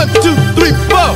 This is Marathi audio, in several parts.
1, 2, 3, 4.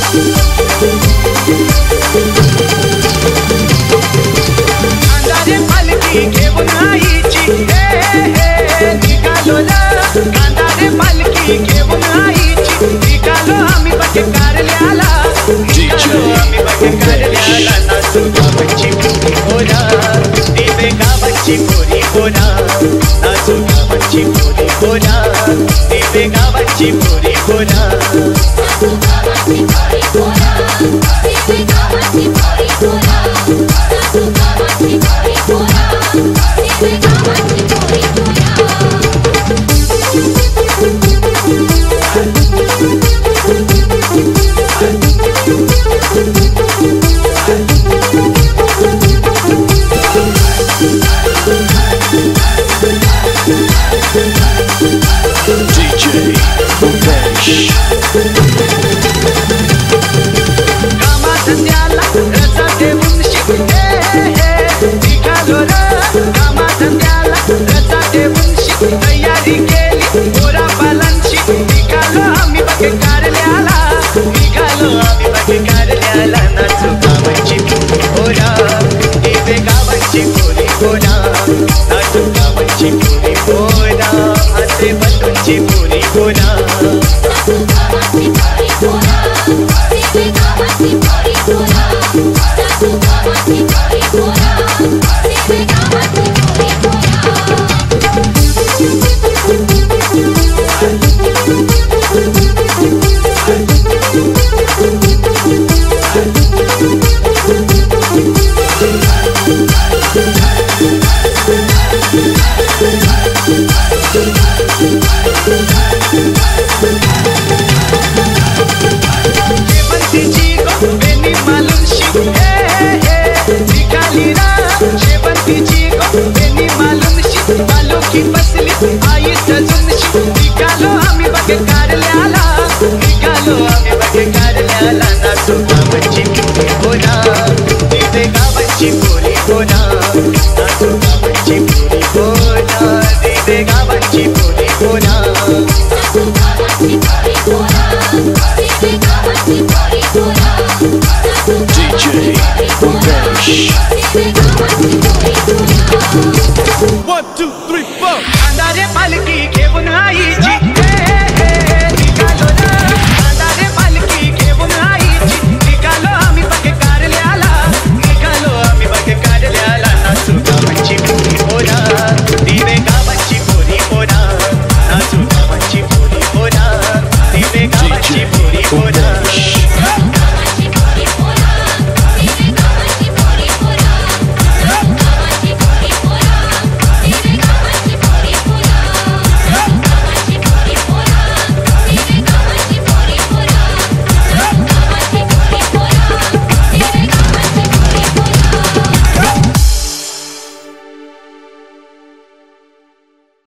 कांदारे पालखी घेऊन आईची निघालो ना कांदारे पालखी घेऊन आईची निघालो आम्ही बघे कारल्याला निघालो आम्ही बघे कारल्याला नाचू गावाची पोरी पोरा दिवे गावाची पोरी पोरा नाचू गावाची पोरी पोरा दिवे गावाची पोरी पोरा नाचू गावाची पोरी पोरा दिवे गावाची पोरी पोरा नाचू गावाची पोरी पोरा दिवे गावाची पोरी पोरा DJ Umesh. कामा धंद्याला रजा देऊन शिकते निघालो रे कामा धंद्याला रजा देऊन शिक तयारी केली पोरा बालांची निघालो आम्ही बघे कारल्याला निघालो आम्ही बघे कारल्याला नाचू गावाची पोरी पोरा दिवे गावाची पोरी पोरा नाचू गावाची पोरी पोरा हाते बटूची पोरी पोरा नाचू गावाची पोरी पोरा दिवे गावाची पोरी पोरा नाचू गावाची पोरी पोरा दिवे गावाची पोरी पोरा शेवंतीची गो बेनी मालून शिक निघाली ना शेवंतीची गो बेनी मालून शिक मालुकी बसली आई सजून शिक निघालो आम्ही बघे कारल्याला निघालो आम्ही बघे कारल्याला नाचू गावाची पोरी पोरा दिवे गावाची पोरी पोरा नाचू गावाची पोरी पोरा दिवे गावाची